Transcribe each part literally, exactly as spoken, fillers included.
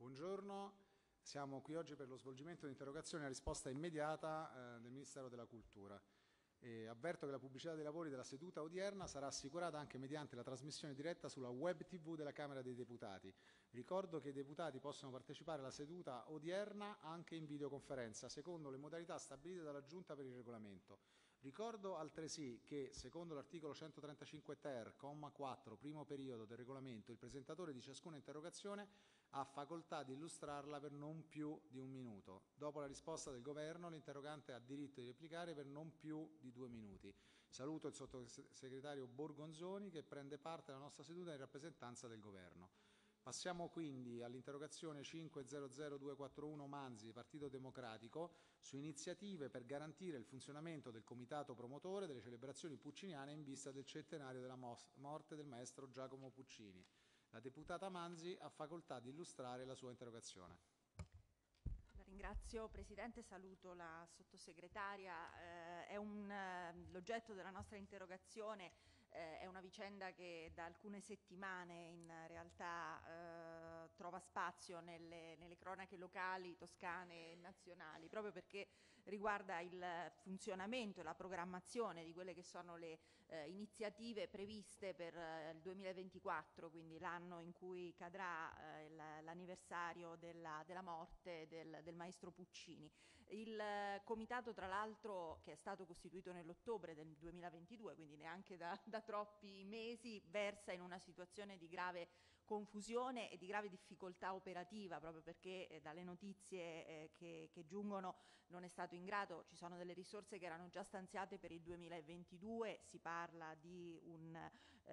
Buongiorno, siamo qui oggi per lo svolgimento di interrogazioni a risposta immediata eh, del Ministero della Cultura. E avverto che la pubblicità dei lavori della seduta odierna sarà assicurata anche mediante la trasmissione diretta sulla web tivù della Camera dei Deputati. Ricordo che i deputati possono partecipare alla seduta odierna anche in videoconferenza, secondo le modalità stabilite dalla Giunta per il Regolamento. Ricordo altresì che, secondo l'articolo centotrentacinque ter, comma quattro, primo periodo del regolamento, il presentatore di ciascuna interrogazione ha facoltà di illustrarla per non più di un minuto. Dopo la risposta del Governo, l'interrogante ha diritto di replicare per non più di due minuti. Saluto il sottosegretario Borgonzoni che prende parte alla nostra seduta in rappresentanza del Governo. Passiamo quindi all'interrogazione cinque zero zero due quattro uno Manzi, Partito Democratico, su iniziative per garantire il funzionamento del comitato promotore delle celebrazioni pucciniane in vista del centenario della morte del maestro Giacomo Puccini. La deputata Manzi ha facoltà di illustrare la sua interrogazione. La ringrazio Presidente, saluto la sottosegretaria. Eh, è un, eh, l'oggetto della nostra interrogazione eh, è una vicenda che da alcune settimane in realtà eh, trova spazio nelle, nelle cronache locali, toscane e nazionali, proprio perché riguarda il funzionamento e la programmazione di quelle che sono le eh, iniziative previste per eh, il duemilaventiquattro, quindi l'anno in cui cadrà eh, l'anniversario della, della morte del, del maestro Puccini. Il eh, comitato, tra l'altro, che è stato costituito nell'ottobre del duemilaventidue, quindi neanche da, da troppi mesi, versa in una situazione di grave confusione e di grave difficoltà operativa, proprio perché eh, dalle notizie eh, che, che giungono non è stato in grado. Ci sono delle risorse che erano già stanziate per il duemilaventidue, si parla di, un,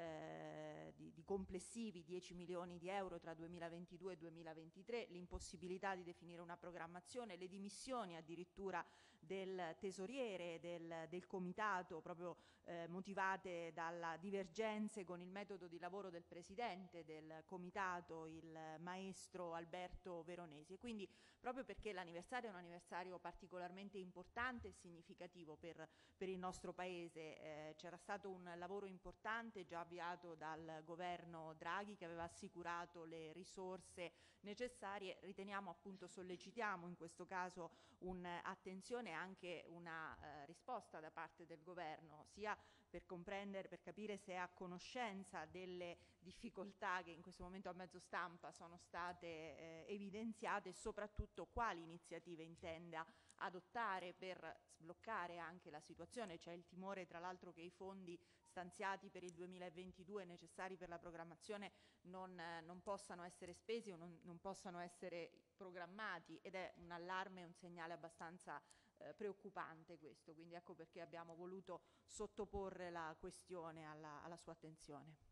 eh, di, di complessivi dieci milioni di euro tra duemilaventidue e duemilaventitré, l'impossibilità di definire una programmazione, le dimissioni addirittura del tesoriere del, del comitato, proprio eh, motivate dalla divergenze con il metodo di lavoro del presidente del comitato, il maestro Alberto Veronesi. E quindi, proprio perché l'anniversario è un anniversario particolarmente importante e significativo per, per il nostro Paese, eh, c'era stato un lavoro importante già avviato dal governo Draghi che aveva assicurato le risorse necessarie. Riteniamo, appunto, sollecitiamo in questo caso un'attenzione e anche una eh, risposta da parte del governo, sia per comprendere, per capire se è a conoscenza delle difficoltà che in questo momento a mezzo stampa sono state eh, evidenziate e soprattutto quali iniziative intenda adottare per sbloccare anche la situazione. C'è il timore, tra l'altro, che i fondi stanziati per il duemilaventidue necessari per la programmazione non, eh, non possano essere spesi o non, non possano essere programmati, ed è un allarme, un segnale abbastanza eh, preoccupante questo. Quindi ecco perché abbiamo voluto sottoporre la questione alla, alla sua attenzione.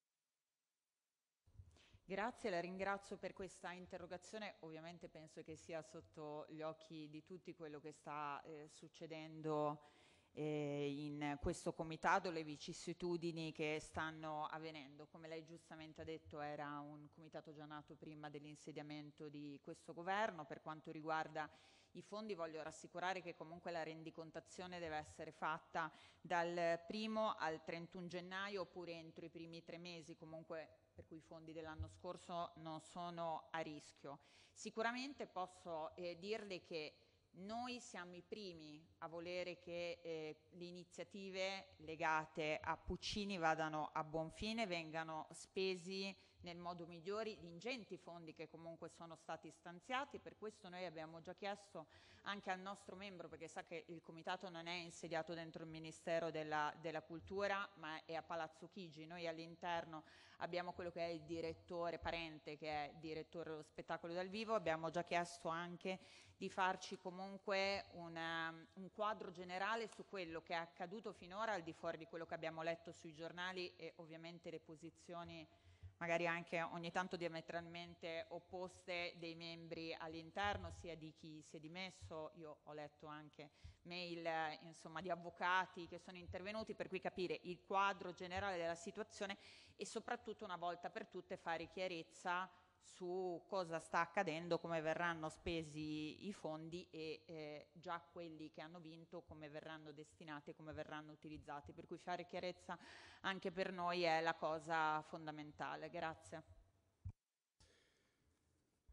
Grazie, la ringrazio per questa interrogazione. Ovviamente penso che sia sotto gli occhi di tutti quello che sta eh, succedendo eh, in questo comitato, le vicissitudini che stanno avvenendo. Come lei giustamente ha detto, era un comitato già nato prima dell'insediamento di questo governo. Per quanto riguarda i fondi, voglio rassicurare che comunque la rendicontazione deve essere fatta dal primo al trentuno gennaio oppure entro i primi tre mesi, comunque per cui i fondi dell'anno scorso non sono a rischio. Sicuramente posso eh, dirle che noi siamo i primi a volere che eh, le iniziative legate a Puccini vadano a buon fine, vengano spesi nel modo migliore gli ingenti fondi che comunque sono stati stanziati. Per questo noi abbiamo già chiesto anche al nostro membro, perché sa che il comitato non è insediato dentro il Ministero della, della Cultura, ma è a Palazzo Chigi. Noi all'interno abbiamo quello che è il direttore parente, che è il direttore dello spettacolo dal vivo. Abbiamo già chiesto anche di farci comunque una, un quadro generale su quello che è accaduto finora, al di fuori di quello che abbiamo letto sui giornali e ovviamente le posizioni magari anche ogni tanto diametralmente opposte dei membri all'interno, sia di chi si è dimesso. Io ho letto anche mail eh, insomma, di avvocati che sono intervenuti, per cui capire il quadro generale della situazione e soprattutto una volta per tutte fare chiarezza su cosa sta accadendo, come verranno spesi i fondi e eh, già quelli che hanno vinto come verranno destinati e come verranno utilizzati. Per cui fare chiarezza anche per noi è la cosa fondamentale. Grazie.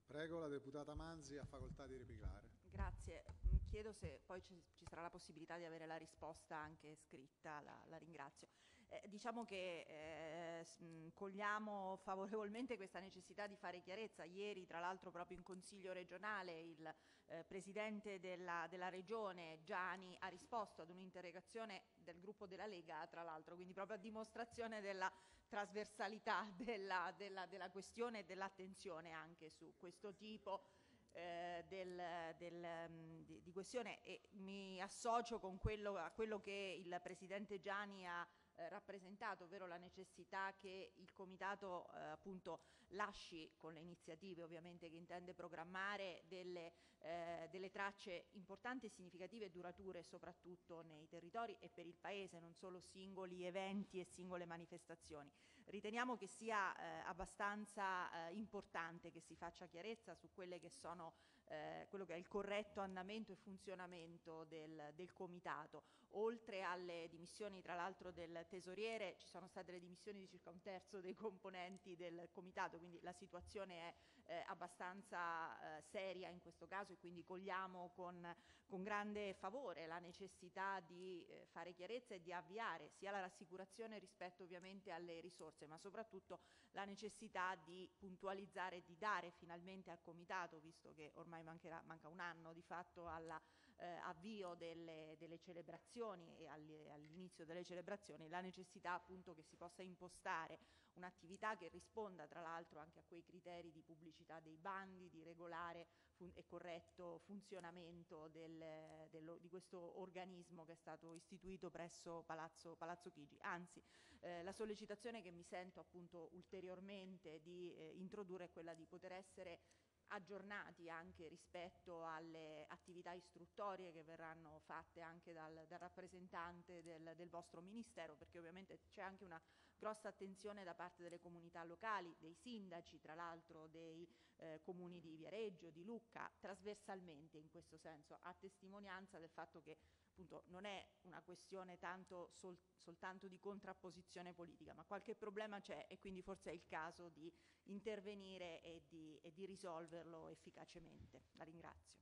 Prego, la deputata Manzi ha facoltà di replicare. Grazie. Chiedo se poi ci, ci sarà la possibilità di avere la risposta anche scritta, la, la ringrazio. Eh, diciamo che eh, cogliamo favorevolmente questa necessità di fare chiarezza. Ieri, tra l'altro, proprio in Consiglio regionale, il eh, Presidente della, della Regione, Giani, ha risposto ad un'interrogazione del gruppo della Lega, tra l'altro, quindi proprio a dimostrazione della trasversalità della, della, della questione e dell'attenzione anche su questo tipo Eh, del, del, um, di, di questione, e mi associo con quello, a quello che il Presidente Giani ha eh, rappresentato, ovvero la necessità che il Comitato eh, appunto lasci, con le iniziative ovviamente che intende programmare, delle, eh, delle tracce importanti e significative e durature soprattutto nei territori e per il Paese, non solo singoli eventi e singole manifestazioni. Riteniamo che sia eh, abbastanza eh, importante che si faccia chiarezza su quelle che sono eh, quello che è il corretto andamento e funzionamento del, del Comitato. Oltre alle dimissioni, tra l'altro, del tesoriere, ci sono state le dimissioni di circa un terzo dei componenti del Comitato, quindi la situazione è eh, abbastanza eh, seria in questo caso, e quindi cogliamo con, con grande favore la necessità di eh, fare chiarezza e di avviare sia la rassicurazione rispetto ovviamente alle risorse, ma soprattutto la necessità di puntualizzare e di dare finalmente al Comitato, visto che ormai mancherà, manca un anno di fatto all'avvio eh, delle, delle celebrazioni e all'inizio delle celebrazioni, la necessità appunto che si possa impostare un'attività che risponda tra l'altro anche a quei criteri di pubblicità dei bandi, di regolare e corretto funzionamento del, dello, di questo organismo che è stato istituito presso Palazzo, Palazzo Chigi. Anzi, eh, la sollecitazione che mi sento appunto ulteriormente di eh, introdurre è quella di poter essere aggiornati anche rispetto alle attività istruttorie che verranno fatte anche dal, dal rappresentante del, del vostro Ministero, perché ovviamente c'è anche una grossa attenzione da parte delle comunità locali, dei sindaci, tra l'altro dei eh, comuni di Viareggio, di Lucca, trasversalmente in questo senso, a testimonianza del fatto che appunto non è una questione tanto sol, soltanto di contrapposizione politica, ma qualche problema c'è e quindi forse è il caso di intervenire e di, e di risolverlo efficacemente. La ringrazio.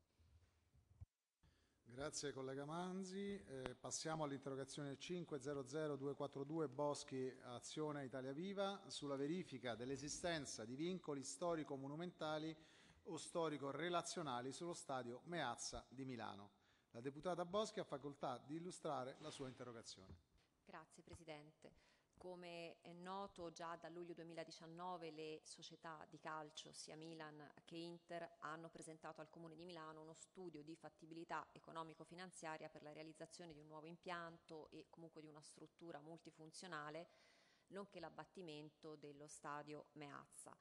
Grazie collega Manzi. Eh, passiamo all'interrogazione cinque zero zero due quattro due Boschi Azione Italia Viva sulla verifica dell'esistenza di vincoli storico-monumentali o storico-relazionali sullo stadio Meazza di Milano. La deputata Boschi ha facoltà di illustrare la sua interrogazione. Grazie Presidente. Come è noto, già da luglio duemiladiciannove le società di calcio, sia Milan che Inter, hanno presentato al Comune di Milano uno studio di fattibilità economico-finanziaria per la realizzazione di un nuovo impianto e comunque di una struttura multifunzionale, nonché l'abbattimento dello stadio Meazza.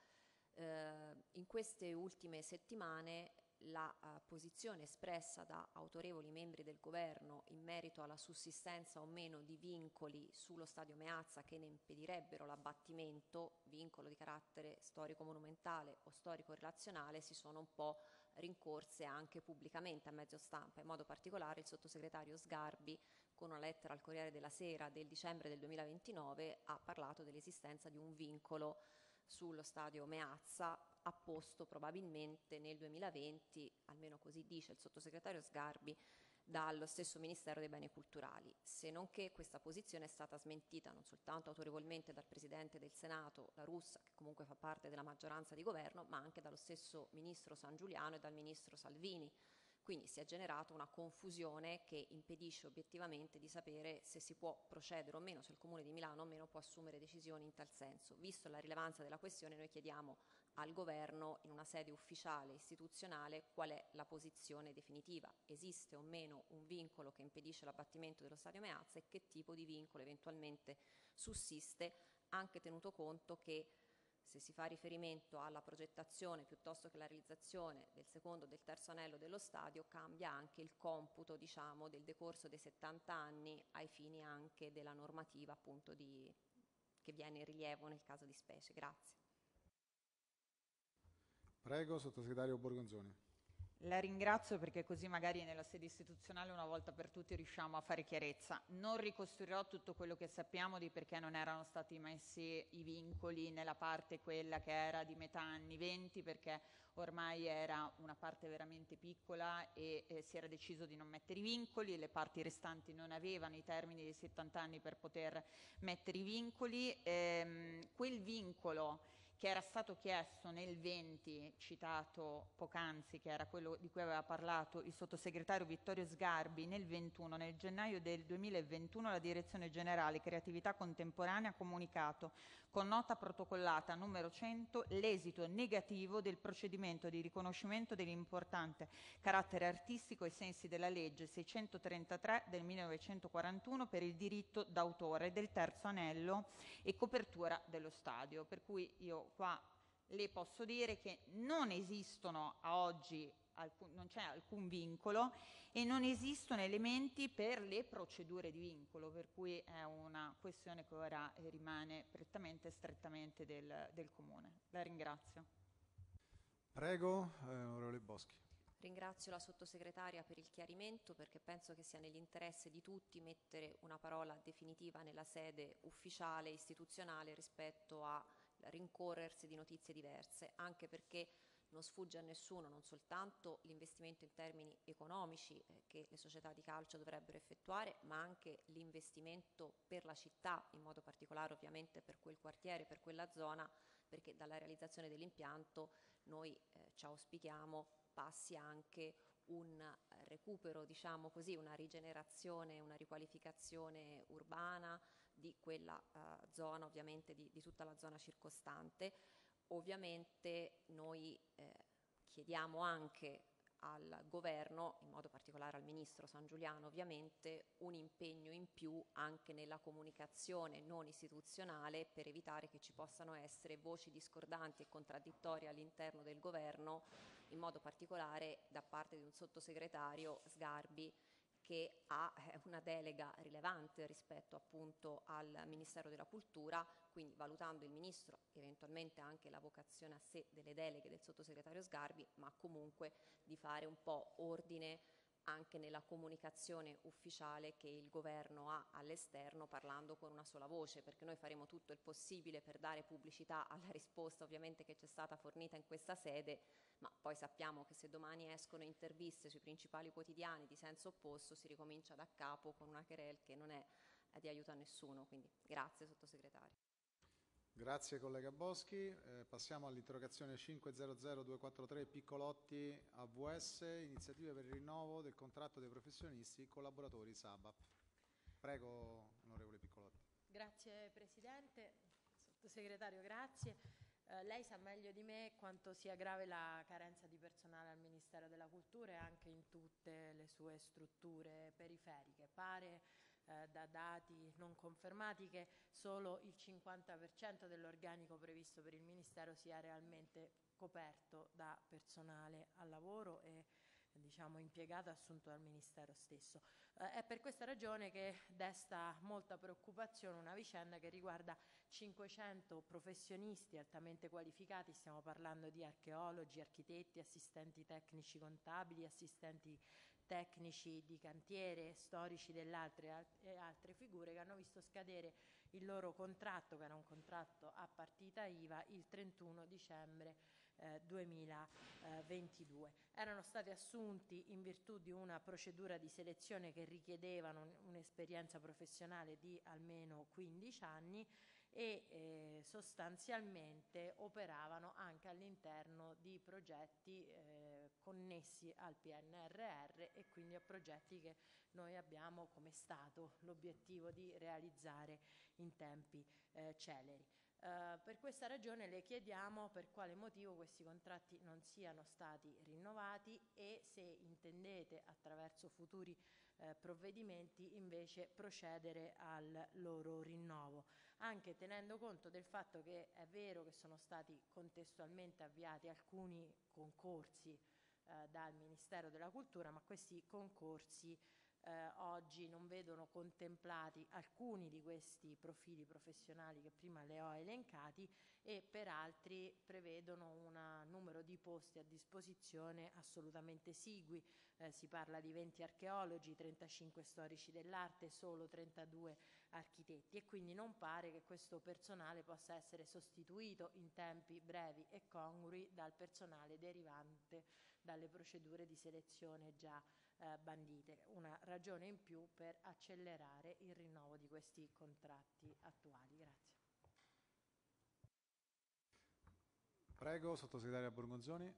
Eh, in queste ultime settimane la uh, posizione espressa da autorevoli membri del governo in merito alla sussistenza o meno di vincoli sullo stadio Meazza che ne impedirebbero l'abbattimento, vincolo di carattere storico-monumentale o storico-relazionale, si sono un po' rincorse anche pubblicamente a mezzo stampa. In modo particolare il sottosegretario Sgarbi, con una lettera al Corriere della Sera del dicembre del duemilaventinove, ha parlato dell'esistenza di un vincolo sullo stadio Meazza, apposto probabilmente nel duemilaventi, almeno così dice il sottosegretario Sgarbi, dallo stesso Ministero dei Beni Culturali. Se non che questa posizione è stata smentita non soltanto autorevolmente dal Presidente del Senato, La Russa, che comunque fa parte della maggioranza di governo, ma anche dallo stesso Ministro Sangiuliano e dal Ministro Salvini. Quindi si è generata una confusione che impedisce obiettivamente di sapere se si può procedere o meno, se il Comune di Milano o meno può assumere decisioni in tal senso. Visto la rilevanza della questione, noi chiediamo al Governo, in una sede ufficiale, istituzionale, qual è la posizione definitiva. Esiste o meno un vincolo che impedisce l'abbattimento dello stadio Meazza e che tipo di vincolo eventualmente sussiste, anche tenuto conto che se si fa riferimento alla progettazione piuttosto che alla realizzazione del secondo e del terzo anello dello stadio, cambia anche il computo, diciamo, del decorso dei settanta anni ai fini anche della normativa appunto di, che viene in rilievo nel caso di specie. Grazie. Prego, sottosegretario Borgonzoni. La ringrazio perché così magari nella sede istituzionale una volta per tutti riusciamo a fare chiarezza. Non ricostruirò tutto quello che sappiamo di perché non erano stati messi i vincoli nella parte quella che era di metà anni venti, perché ormai era una parte veramente piccola e eh, si era deciso di non mettere i vincoli, le parti restanti non avevano i termini dei settanta anni per poter mettere i vincoli. Ehm, quel vincolo che era stato chiesto nel venti, citato poc'anzi, che era quello di cui aveva parlato il sottosegretario Vittorio Sgarbi, nel ventuno, nel gennaio del duemilaventuno la Direzione Generale Creatività Contemporanea ha comunicato con nota protocollata numero cento l'esito negativo del procedimento di riconoscimento dell'importante carattere artistico ai sensi della legge seicentotrentatré del millenovecentoquarantuno per il diritto d'autore del terzo anello e copertura dello stadio. Per cui io qua le posso dire che non esistono a oggi, alcun, non c'è alcun vincolo e non esistono elementi per le procedure di vincolo, per cui è una questione che ora rimane prettamente e strettamente del, del Comune. La ringrazio. Prego, eh, onorevole Boschi. Ringrazio la sottosegretaria per il chiarimento, perché penso che sia nell'interesse di tutti mettere una parola definitiva nella sede ufficiale istituzionale rispetto a rincorrersi di notizie diverse, anche perché non sfugge a nessuno non soltanto l'investimento in termini economici eh, che le società di calcio dovrebbero effettuare, ma anche l'investimento per la città, in modo particolare ovviamente per quel quartiere, per quella zona, perché dalla realizzazione dell'impianto noi eh, ci auspichiamo passi anche un recupero, diciamo così, una rigenerazione, una riqualificazione urbana di quella uh, zona, ovviamente di, di tutta la zona circostante. Ovviamente noi eh, chiediamo anche al governo, in modo particolare al ministro San Giuliano ovviamente, un impegno in più anche nella comunicazione non istituzionale per evitare che ci possano essere voci discordanti e contraddittorie all'interno del governo, in modo particolare da parte di un sottosegretario, Sgarbi, che ha una delega rilevante rispetto appunto al Ministero della Cultura, quindi valutando il Ministro eventualmente anche la vocazione a sé delle deleghe del sottosegretario Sgarbi, ma comunque di fare un po' ordine anche nella comunicazione ufficiale che il governo ha all'esterno, parlando con una sola voce, perché noi faremo tutto il possibile per dare pubblicità alla risposta ovviamente che ci è stata fornita in questa sede, ma poi sappiamo che se domani escono interviste sui principali quotidiani di senso opposto si ricomincia da capo con una querel che non è di aiuto a nessuno, quindi grazie sottosegretario. Grazie collega Boschi. Eh, passiamo all'interrogazione cinque zero zero due quattro tre Piccolotti A V S, iniziative per il rinnovo del contratto dei professionisti collaboratori S A B A P. Prego, onorevole Piccolotti. Grazie Presidente, sottosegretario grazie. Eh, lei sa meglio di me quanto sia grave la carenza di personale al Ministero della Cultura e anche in tutte le sue strutture periferiche. Pare eh, da dati non confermati che solo il cinquanta per cento dell'organico previsto per il Ministero sia realmente coperto da personale al lavoro e diciamo impiegato assunto dal Ministero stesso. Eh, è per questa ragione che desta molta preoccupazione una vicenda che riguarda cinquecento professionisti altamente qualificati, stiamo parlando di archeologi, architetti, assistenti tecnici contabili, assistenti tecnici di cantiere, storici dell'altre e altre figure che hanno visto scadere il loro contratto, che era un contratto a partita I V A, il trentuno dicembre eh, duemilaventidue. Erano stati assunti in virtù di una procedura di selezione che richiedevano un'esperienza professionale di almeno quindici anni e eh, sostanzialmente operavano anche all'interno di progetti eh, connessi al P N R R e quindi a progetti che noi abbiamo come Stato l'obiettivo di realizzare in tempi eh, celeri. Uh, per questa ragione le chiediamo per quale motivo questi contratti non siano stati rinnovati e se intendete attraverso futuri uh, provvedimenti invece procedere al loro rinnovo, anche tenendo conto del fatto che è vero che sono stati contestualmente avviati alcuni concorsi uh, dal Ministero della Cultura, ma questi concorsi eh, oggi non vedono contemplati alcuni di questi profili professionali che prima le ho elencati, e per altri prevedono un numero di posti a disposizione assolutamente esigui. Eh, si parla di venti archeologi, trentacinque storici dell'arte, solo trentadue architetti, e quindi non pare che questo personale possa essere sostituito in tempi brevi e congrui dal personale derivante dalle procedure di selezione già eh, bandite. Una ragione in più per accelerare il rinnovo di questi contratti attuali. Grazie. Prego, sottosegretaria Borgonzoni.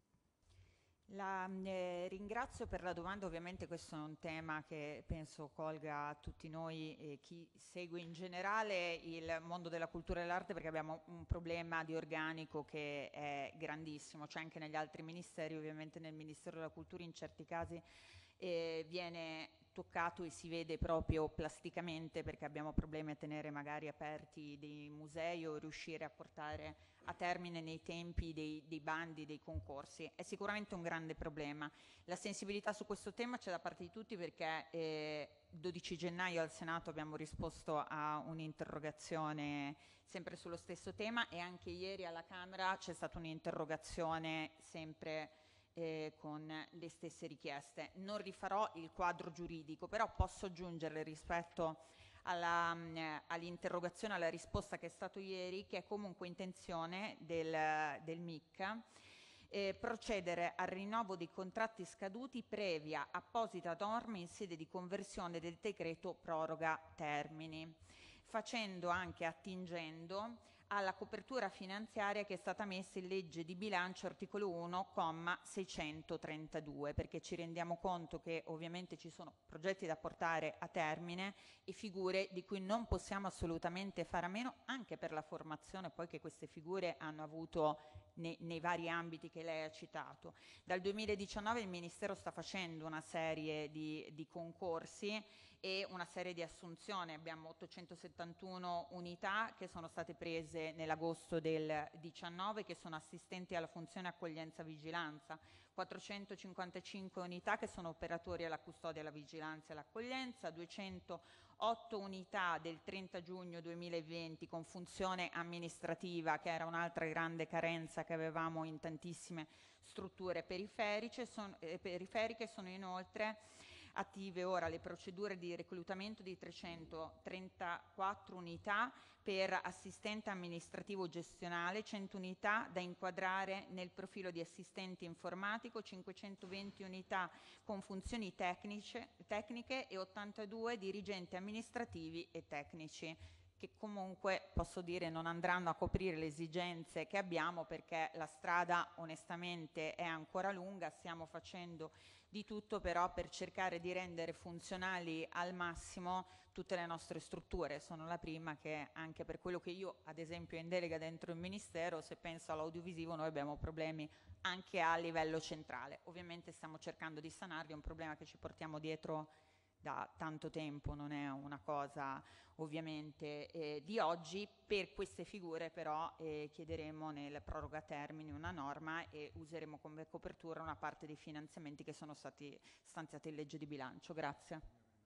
La eh, ringrazio per la domanda. Ovviamente questo è un tema che penso colga tutti noi e chi segue in generale il mondo della cultura e dell'arte, perché abbiamo un problema di organico che è grandissimo. C'è anche negli altri ministeri, ovviamente nel Ministero della Cultura in certi casi eh, viene toccato e si vede proprio plasticamente, perché abbiamo problemi a tenere magari aperti dei musei o riuscire a portare a termine nei tempi dei, dei bandi, dei concorsi. È sicuramente un grande problema. La sensibilità su questo tema c'è da parte di tutti, perché eh, dodici gennaio al Senato abbiamo risposto a un'interrogazione sempre sullo stesso tema, e anche ieri alla Camera c'è stata un'interrogazione sempre eh, con le stesse richieste. Non rifarò il quadro giuridico, però posso aggiungere rispetto alla, mh, all'interrogazione, alla risposta che è stato ieri, che è comunque intenzione del, del M I C eh, procedere al rinnovo dei contratti scaduti previa apposita norma in sede di conversione del decreto proroga termini, facendo anche attingendo alla copertura finanziaria che è stata messa in legge di bilancio articolo uno comma seicentotrentadue, perché ci rendiamo conto che ovviamente ci sono progetti da portare a termine e figure di cui non possiamo assolutamente fare a meno, anche per la formazione poi che queste figure hanno avuto nei, nei vari ambiti che lei ha citato. Dal duemiladiciannove il Ministero sta facendo una serie di, di concorsi e una serie di assunzioni. Abbiamo ottocentosettantuno unità che sono state prese nell'agosto del diciannove, che sono assistenti alla funzione accoglienza vigilanza, quattrocentocinquantacinque unità che sono operatori alla custodia, alla vigilanza e all'accoglienza, duecentotto unità del trenta giugno duemilaventi con funzione amministrativa, che era un'altra grande carenza che avevamo in tantissime strutture periferiche. Son, eh, periferiche sono inoltre attive ora le procedure di reclutamento di trecentotrentaquattro unità per assistente amministrativo gestionale, cento unità da inquadrare nel profilo di assistente informatico, cinquecentoventi unità con funzioni tecniche, tecniche e ottantadue dirigenti amministrativi e tecnici, che comunque posso dire non andranno a coprire le esigenze che abbiamo, perché la strada onestamente è ancora lunga. Stiamo facendo di tutto però per cercare di rendere funzionali al massimo tutte le nostre strutture. Sono la prima che, anche per quello che io ad esempio in delega dentro il Ministero, se penso all'audiovisivo noi abbiamo problemi anche a livello centrale. Ovviamente stiamo cercando di sanarli, è un problema che ci portiamo dietro da tanto tempo, non è una cosa ovviamente eh, di oggi. Per queste figure però eh, chiederemo nel proroga termini una norma e useremo come copertura una parte dei finanziamenti che sono stati stanziati in legge di bilancio. Grazie.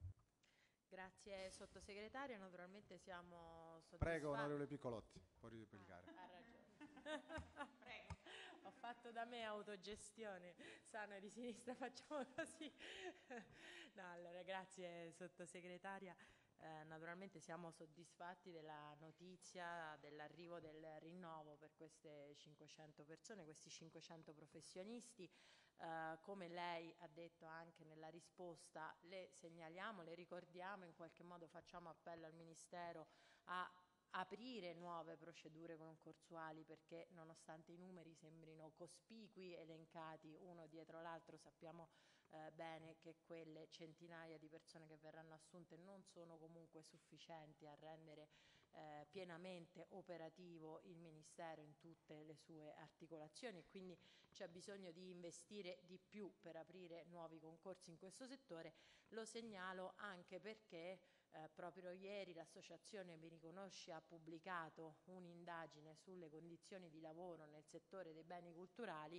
Grazie sottosegretario, naturalmente siamo soddisfatti. Prego, onorevole Piccolotti, può replicare. Ah, ha ragione. Prego. Ho fatto da me autogestione, sano di sinistra, facciamo così. No, allora, grazie sottosegretaria. Eh, naturalmente siamo soddisfatti della notizia dell'arrivo del rinnovo per queste cinquecento persone, questi cinquecento professionisti. Eh, come lei ha detto anche nella risposta, le segnaliamo, le ricordiamo, in qualche modo facciamo appello al Ministero a aprire nuove procedure concorsuali, perché nonostante i numeri sembrino cospicui, elencati uno dietro l'altro, sappiamo eh, bene che quelle centinaia di persone che verranno assunte non sono comunque sufficienti a rendere eh, pienamente operativo il Ministero in tutte le sue articolazioni, e quindi c'è bisogno di investire di più per aprire nuovi concorsi in questo settore. Lo segnalo anche perché Eh, proprio ieri l'associazione Mi Riconosci ha pubblicato un'indagine sulle condizioni di lavoro nel settore dei beni culturali,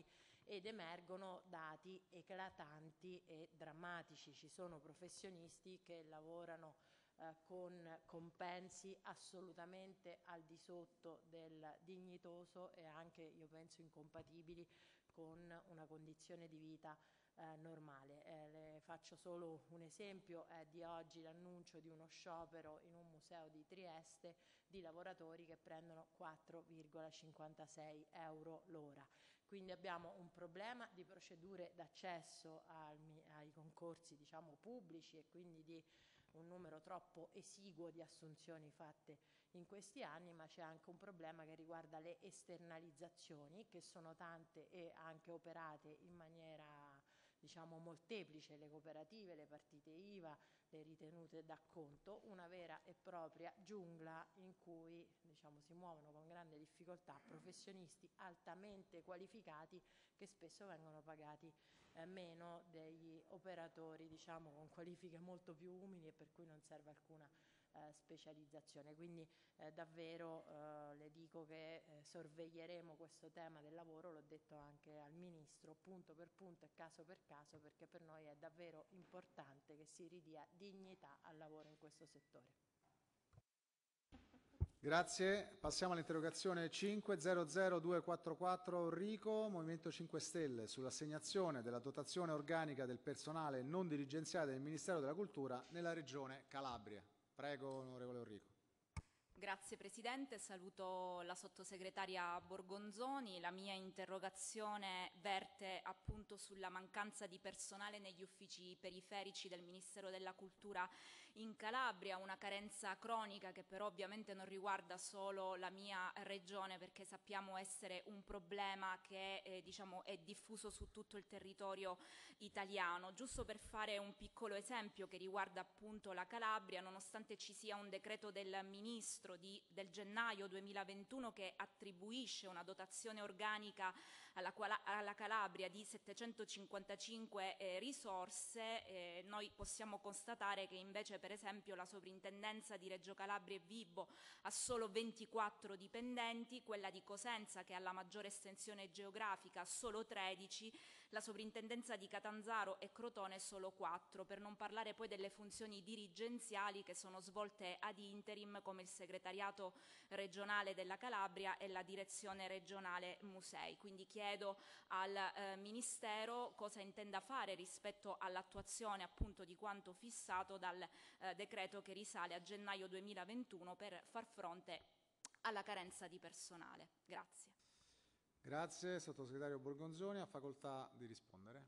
ed emergono dati eclatanti e drammatici. Ci sono professionisti che lavorano eh, con compensi assolutamente al di sotto del dignitoso e anche, io penso, incompatibili con una condizione di vita eh, normale. Eh, le faccio solo un esempio, è di oggi l'annuncio di uno sciopero in un museo di Trieste di lavoratori che prendono quattro virgola cinquantasei euro l'ora. Quindi abbiamo un problema di procedure d'accesso ai concorsi, diciamo, pubblici, e quindi di un numero troppo esiguo di assunzioni fatte in questi anni, ma c'è anche un problema che riguarda le esternalizzazioni, che sono tante e anche operate in maniera, diciamo, molteplice: le cooperative, le partite I V A, le ritenute d'acconto, una vera e propria giungla in cui, diciamo, si muovono con grande difficoltà professionisti altamente qualificati che spesso vengono pagati eh, meno degli operatori, diciamo, con qualifiche molto più umili e per cui non serve alcuna eh, specializzazione. Quindi eh, davvero eh, le dico che eh, sorveglieremo questo tema del lavoro, l'ho detto anche al Ministro, punto per punto e caso per caso, perché per noi è davvero importante che si ridia dignità al lavoro in questo settore. Grazie. Passiamo all'interrogazione cinque zero zero due quattro quattro Rico, Movimento cinque Stelle, sull'assegnazione della dotazione organica del personale non dirigenziale del Ministero della Cultura nella Regione Calabria. Prego, onorevole Orrico. Grazie Presidente, saluto la sottosegretaria Borgonzoni. La mia interrogazione verte appunto sulla mancanza di personale negli uffici periferici del Ministero della Cultura in Calabria, una carenza cronica che però ovviamente non riguarda solo la mia regione, perché sappiamo essere un problema che eh, diciamo, è diffuso su tutto il territorio italiano. Giusto per fare un piccolo esempio che riguarda appunto la Calabria, nonostante ci sia un decreto del Ministro di, del gennaio duemilaventuno che attribuisce una dotazione organica alla, alla Calabria di settecentocinquantacinque eh, risorse, eh, noi possiamo constatare che invece per esempio la sovrintendenza di Reggio Calabria e Vibo ha solo ventiquattro dipendenti, quella di Cosenza, che ha la maggiore estensione geografica, ha solo tredici, la sovrintendenza di Catanzaro e Crotone solo quattro, per non parlare poi delle funzioni dirigenziali che sono svolte ad interim, come il segretariato regionale della Calabria e la direzione regionale musei. Quindi chiedo al eh, Ministero cosa intenda fare rispetto all'attuazione appunto di quanto fissato dal eh, decreto che risale a gennaio duemilaventuno per far fronte alla carenza di personale. Grazie. Grazie, sottosegretario Borgonzoni, ha facoltà di rispondere.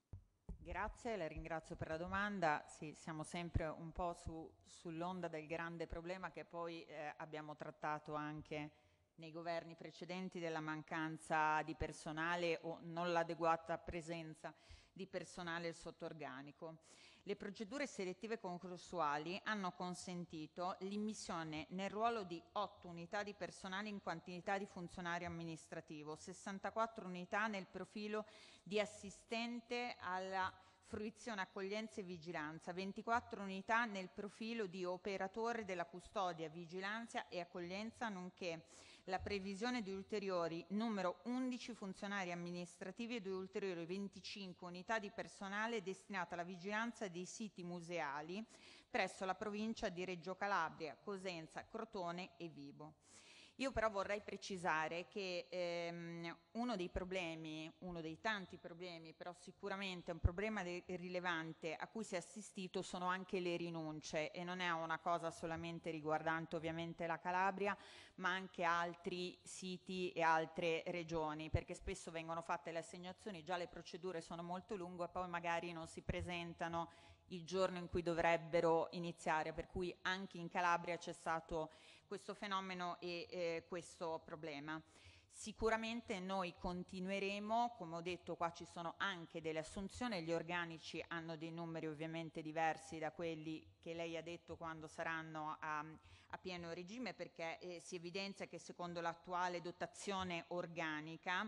Grazie, la ringrazio per la domanda. Sì, siamo sempre un po' su, sull'onda del grande problema che poi eh, abbiamo trattato anche nei governi precedenti, della mancanza di personale o non l'adeguata presenza di personale sotto organico. Le procedure selettive concorsuali hanno consentito l'immissione nel ruolo di otto unità di personale in quantità di funzionario amministrativo, sessantaquattro unità nel profilo di assistente alla fruizione, accoglienza e vigilanza, ventiquattro unità nel profilo di operatore della custodia, vigilanza e accoglienza, nonché la previsione di ulteriori numero undici funzionari amministrativi e due ulteriori venticinque unità di personale destinata alla vigilanza dei siti museali presso la provincia di Reggio Calabria, Cosenza, Crotone e Vibo. Io però vorrei precisare che ehm, uno dei problemi, uno dei tanti problemi, però sicuramente un problema rilevante a cui si è assistito sono anche le rinunce, e non è una cosa solamente riguardante ovviamente la Calabria, ma anche altri siti e altre regioni, perché spesso vengono fatte le assegnazioni, già le procedure sono molto lunghe e poi magari non si presentano il giorno in cui dovrebbero iniziare, per cui anche in Calabria c'è stato questo fenomeno e eh, questo problema. Sicuramente noi continueremo, come ho detto qua ci sono anche delle assunzioni, gli organici hanno dei numeri ovviamente diversi da quelli che lei ha detto quando saranno a, a pieno regime, perché eh, si evidenzia che secondo l'attuale dotazione organica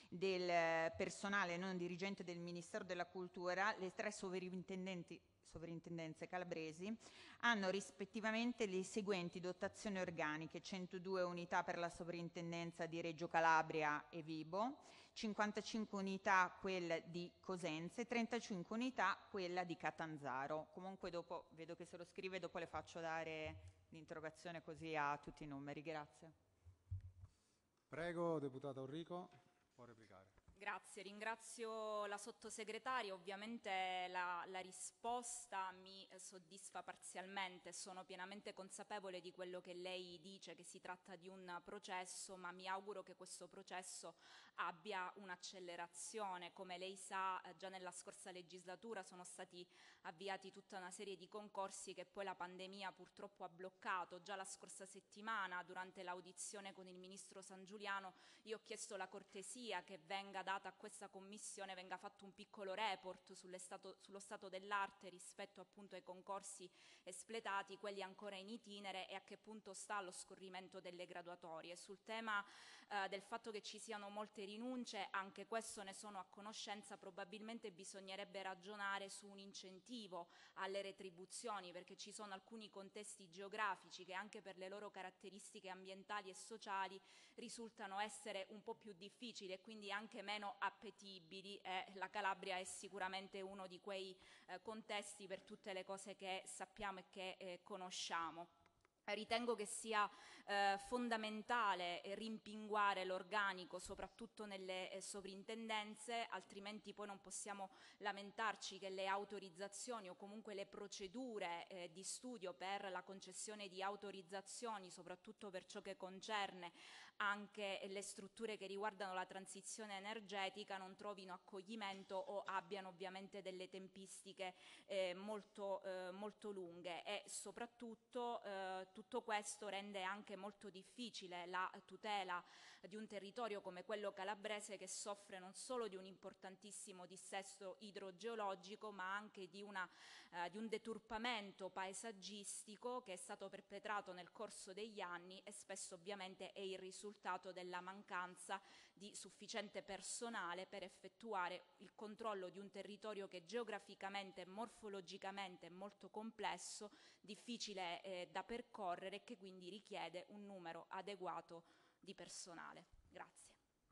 del personale non dirigente del Ministero della Cultura, le tre sovrintendenti sovrintendenze calabresi hanno rispettivamente le seguenti dotazioni organiche: centodue unità per la sovrintendenza di Reggio Calabria e Vibo, cinquantacinque unità quella di Cosenza e trentacinque unità quella di Catanzaro. Comunque dopo, vedo che se lo scrive, dopo le faccio dare l'interrogazione così a tutti i numeri. Grazie. Prego, deputata Orrico, può replicare. Grazie, ringrazio la sottosegretaria. Ovviamente la, la risposta mi soddisfa parzialmente, sono pienamente consapevole di quello che lei dice, che si tratta di un processo, ma mi auguro che questo processo abbia un'accelerazione. Come lei sa, già nella scorsa legislatura sono stati avviati tutta una serie di concorsi che poi la pandemia purtroppo ha bloccato. Già la scorsa settimana, durante l'audizione con il ministro Sangiuliano, io ho chiesto la cortesia che venga data a questa commissione, venga fatto un piccolo report stato, sullo stato dell'arte rispetto appunto ai concorsi espletati, quelli ancora in itinere, e a che punto sta lo scorrimento delle graduatorie. Sul tema eh, del fatto che ci siano molte rinunce, anche questo ne sono a conoscenza. Probabilmente bisognerebbe ragionare su un incentivo alle retribuzioni, perché ci sono alcuni contesti geografici che anche per le loro caratteristiche ambientali e sociali risultano essere un po' più difficili e quindi anche meno appetibili, e la Calabria è sicuramente uno di quei eh, contesti per tutte le cose che sappiamo e che eh, conosciamo. Ritengo che sia eh, fondamentale rimpinguare l'organico, soprattutto nelle eh, sovrintendenze, altrimenti poi non possiamo lamentarci che le autorizzazioni o comunque le procedure eh, di studio per la concessione di autorizzazioni, soprattutto per ciò che concerne anche le strutture che riguardano la transizione energetica, non trovino accoglimento o abbiano ovviamente delle tempistiche eh, molto, eh, molto lunghe, e soprattutto eh, tutto questo rende anche molto difficile la tutela di un territorio come quello calabrese, che soffre non solo di un importantissimo dissesto idrogeologico, ma anche di, una, eh, di un deturpamento paesaggistico che è stato perpetrato nel corso degli anni, e spesso ovviamente è il risultato della mancanza di sufficiente personale per effettuare il controllo di un territorio che geograficamente e morfologicamente è molto complesso, difficile eh, da percorrere, e che quindi richiede un numero adeguato di personale. Grazie.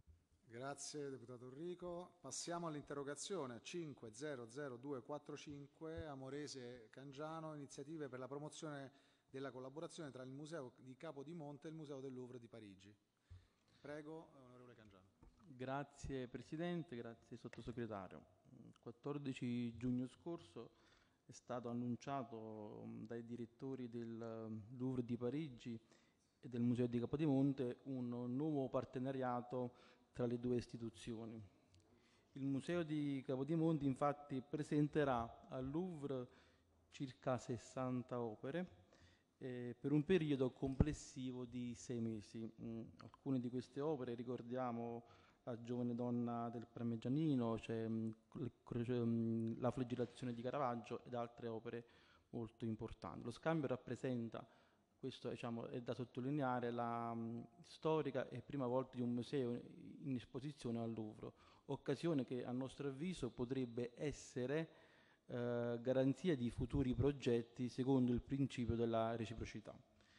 Grazie deputato Orrico. Passiamo all'interrogazione cinque zero zero due quattro cinque Amorese Cangiano, iniziative per la promozione della collaborazione tra il Museo di Capodimonte e il Museo del Louvre di Parigi. Prego, onorevole Cangiano. Grazie Presidente, grazie Sottosegretario. Il quattordici giugno scorso è stato annunciato dai direttori del Louvre di Parigi e del Museo di Capodimonte un nuovo partenariato tra le due istituzioni. Il Museo di Capodimonte infatti presenterà al Louvre circa sessanta opere eh, per un periodo complessivo di sei mesi. Mm, alcune di queste opere, ricordiamo La giovane donna del Parmigianino, c'è mm, La flagellazione di Caravaggio ed altre opere molto importanti. Lo scambio rappresenta, questo diciamo, è da sottolineare, la mh, storica e prima volta di un museo in esposizione al Louvre, occasione che a nostro avviso potrebbe essere eh, garanzia di futuri progetti secondo il principio della reciprocità.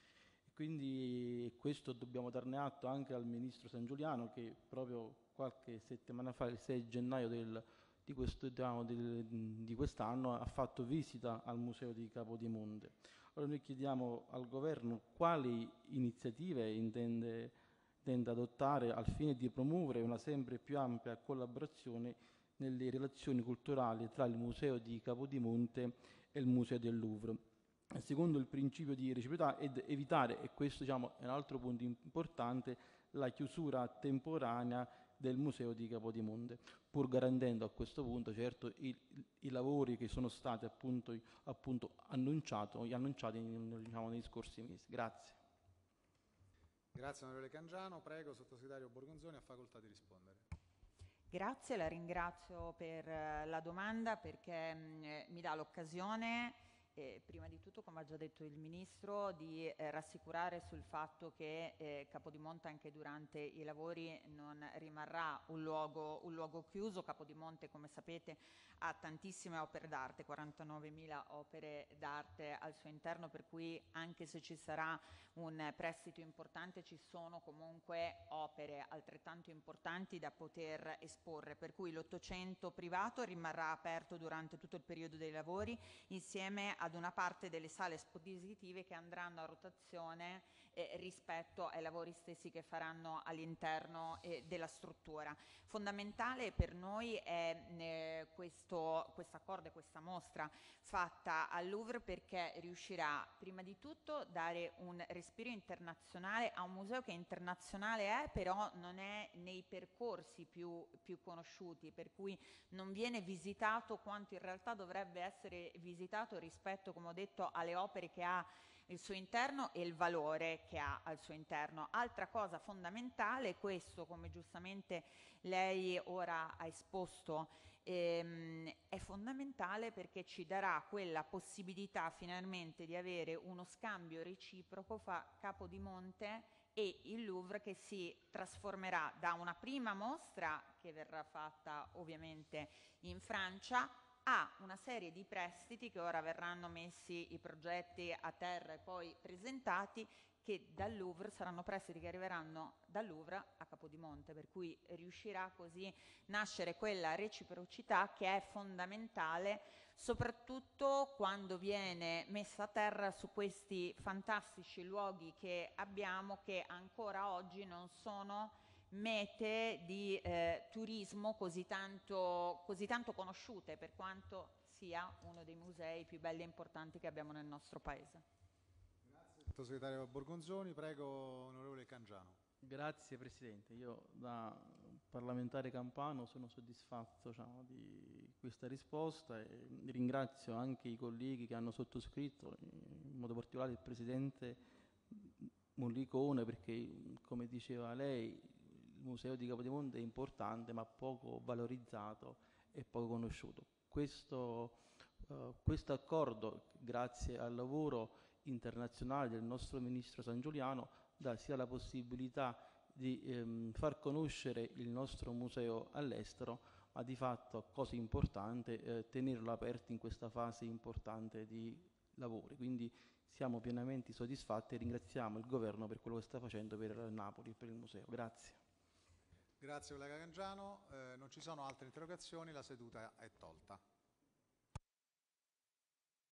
Quindi questo dobbiamo darne atto anche al Ministro Sangiuliano, che proprio qualche settimana fa, il sei gennaio del, di, questo, diciamo, del, di quest'anno, ha fatto visita al Museo di Capodimonte. Allora noi chiediamo al Governo quali iniziative intende, intende adottare al fine di promuovere una sempre più ampia collaborazione nelle relazioni culturali tra il Museo di Capodimonte e il Museo del Louvre, secondo il principio di reciprocità, ed evitare, e questo diciamo, è un altro punto importante, la chiusura temporanea del Museo di Capodimonte, pur garantendo a questo punto certo i, i lavori che sono stati appunto, appunto annunciato, annunciati in, diciamo, nei scorsi mesi. Grazie. Grazie onorevole Cangiano. Prego, sottosegretario Borgonzoni, ha facoltà di rispondere. Grazie, la ringrazio per la domanda, perché mh, mi dà l'occasione eh, prima di tutto, come ha già detto il Ministro, di eh, rassicurare sul fatto che eh, Capodimonte anche durante i lavori non rimarrà un luogo, un luogo chiuso. Capodimonte, come sapete, ha tantissime opere d'arte, quarantanovemila opere d'arte al suo interno, per cui anche se ci sarà un prestito importante ci sono comunque opere altrettanto importanti da poter esporre, per cui l'Ottocento privato rimarrà aperto durante tutto il periodo dei lavori insieme ad una parte delle sale espositive che andranno a rotazione eh, rispetto ai lavori stessi che faranno all'interno eh, della struttura. Fondamentale per noi è eh, questo questo accordo e questa mostra fatta al Louvre, perché riuscirà prima di tutto a dare un respiro internazionale a un museo che internazionale è, però non è nei percorsi più, più conosciuti, per cui non viene visitato quanto in realtà dovrebbe essere visitato rispetto, come ho detto, alle opere che ha il suo interno e il valore che ha al suo interno. Altra cosa fondamentale, questo come giustamente lei ora ha esposto, ehm, è fondamentale perché ci darà quella possibilità finalmente di avere uno scambio reciproco fra Capodimonte e il Louvre, che si trasformerà da una prima mostra che verrà fatta ovviamente in Francia a una serie di prestiti che ora verranno messi i progetti a terra e poi presentati, che dal Louvre saranno prestiti che arriveranno dal Louvre a Capodimonte, per cui riuscirà così a nascere quella reciprocità che è fondamentale, soprattutto quando viene messa a terra su questi fantastici luoghi che abbiamo, che ancora oggi non sono mete di eh, turismo così tanto, così tanto conosciute, per quanto sia uno dei musei più belli e importanti che abbiamo nel nostro paese. Grazie sottosegretario Borgonzoni, prego onorevole Cangiano. Grazie Presidente, io da parlamentare campano sono soddisfatto, diciamo, di questa risposta e ringrazio anche i colleghi che hanno sottoscritto, in modo particolare il Presidente Mollicone, perché come diceva lei il Museo di Capodimonte è importante ma poco valorizzato e poco conosciuto. Questo, uh, questo accordo, grazie al lavoro internazionale del nostro Ministro Sangiuliano, dà sia la possibilità di ehm, far conoscere il nostro museo all'estero, ma di fatto, cosa importante, eh, tenerlo aperto in questa fase importante di lavori. Quindi siamo pienamente soddisfatti e ringraziamo il Governo per quello che sta facendo per Napoli e per il museo. Grazie. Grazie collega Cangiano, eh, non ci sono altre interrogazioni, la seduta è tolta.